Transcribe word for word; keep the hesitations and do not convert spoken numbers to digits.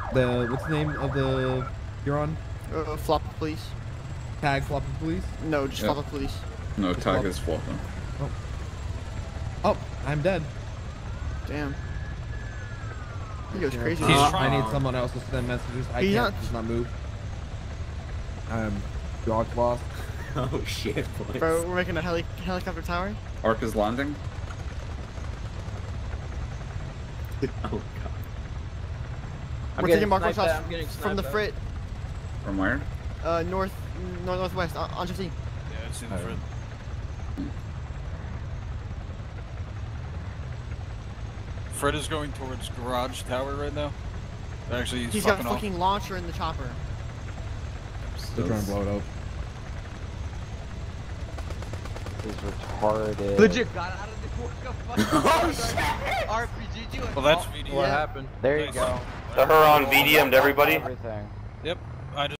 The what's the name of the you're on? Uh, flop police. Tag flop police? No, just Yep. flop police. No, Just tag flop. is flopping. Oh. Oh, I'm dead. Damn. He goes crazy. Uh, He's I trying- need someone else to send messages. I He's can't not- just not move. I'm dog lost. Oh shit, boys. Bro, we're making a heli helicopter tower. Arc is landing. Oh god. I'm We're getting taking marker sniped shots at, I'm getting from the sniped frit. From where? Uh, north, north northwest on, on fifteen. Yeah, it's in the Oh. front. Fred is going towards garage tower right now. Actually, he's, He's got a fucking off. fucking launcher in the chopper. They're trying to blow it up. He's retarded. Legit got out of the fucking Oh shit! R P G. Well, that's V D. What Yeah. happened? There you Nice. go. The Huron V D M'd everybody. Everything. Yep.